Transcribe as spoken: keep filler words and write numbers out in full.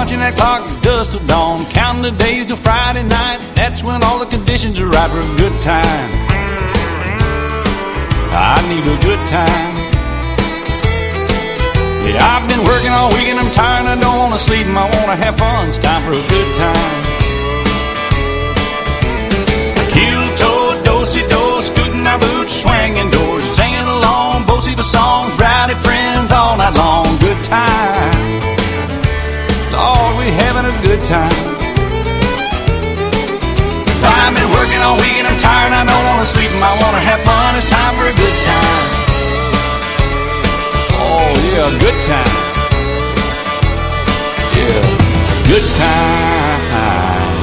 watching that clock dust till dawn, counting the days till Friday night. That's when all the conditions are right for a good time. I need a good time. Yeah, I've been working all week and I'm tired and I don't wanna sleep and I wanna have fun. It's time for a good time. Heel toe, do-si-do, scooting our boots, swinging doors, singing along, both the songs, rowdy friends all night long. Good time. Lord, we having a good time. So I've been working all week and I'm tired and I don't wanna sleep and I wanna have fun. It's time for a good time. Oh yeah, a good time. Yeah, a good time.